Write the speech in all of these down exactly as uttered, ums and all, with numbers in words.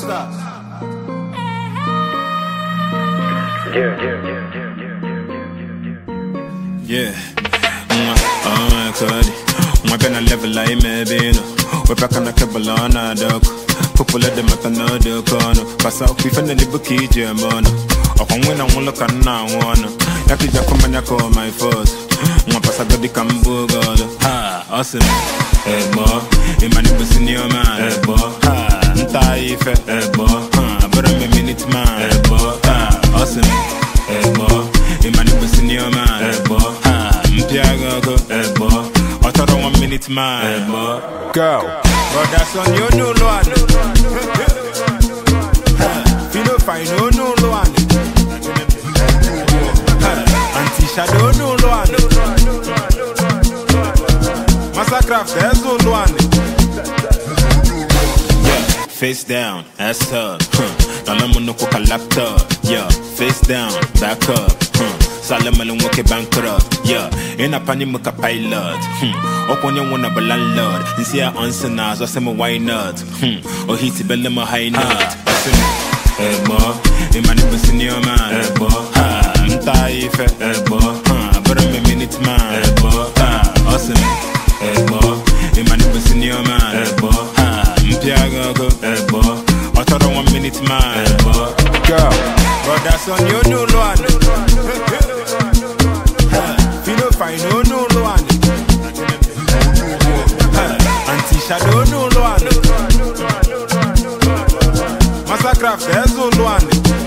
Master. Yeah, yeah, yeah, yeah, yeah, yeah. Oh, Cody. My pen a level like maybe no. We're back on the cable on a dog. Couple of them at another corner. Pass out, we find the bookie, German. Or when I won't look at now one. Yaki Jacomania call my first. My passago di Cambo girl. Ha, awesome. Hey, boy. In my neighbors in your man. Hey, boy. Ha, Ntaife. Hey, boy. Ha, but I'm a minute man. Hey, boy. Ha, awesome. Hey, boy. In my neighbors in your man. Hey, boy. Ha, Mpiago. Hey, boy. Other one minute man. Hey, boy. Go. Brother, son, you know one. You know fine, you know one. Auntie Shadow, no one. Massacraft, there's no one. Yeah, face down, ass up. Dalamono coca laptop. Yeah, face down, back up. Salamalon woke bankrupt. Yeah, in a panimuka pilot. Hmm. Up on your one of a landlord. And see our answer now, so say why not? Hmm. Or he's a bellama high nut. Hey boy, in my neighbors in your man. Hey boy, ha, I'm tired. Hey boy, ha, but I'm a minute man. Hey boy, ha, awesome. Hey boy, in my neighbors in your man. Hey boy, ha, I'm Piago. Hey boy, I thought I one minute man. Hey boy, go. Brother, son, you know one. You know fine, you know one. Auntie Shadow, no one. Massacraft, there's no one.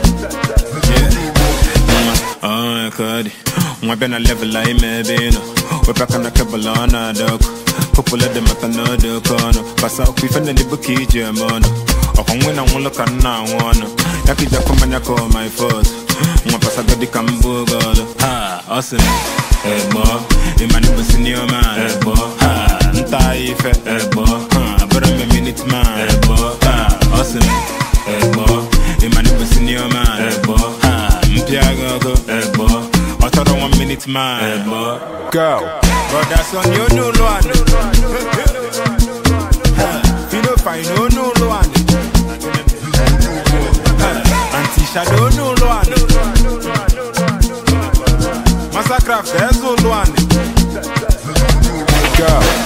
Yeah. Oh, Cody. My pen a level like maybe no. We're back on the cable on a dog. Couple of them at another corner. Pass out, we find the bookie, German. Or when I won't look at now one. Yaki Jacomania call my first. My passago di Cambo girl. Ha, awesome. Hey boy, in my neighbors in your man. Hey boy, ha, Ntaife. Hey boy, ha, but I'm a minute man. Hey boy, ha, awesome. Hey boy, in my neighbors in your man. Hey boy, ha, Mpiago. Hey boy, I thought I one minute man. Hey boy, go. Brother, son, you know one. You know fine, you know one. Auntie Shadow, no one. Massacraft, there's no one. Go.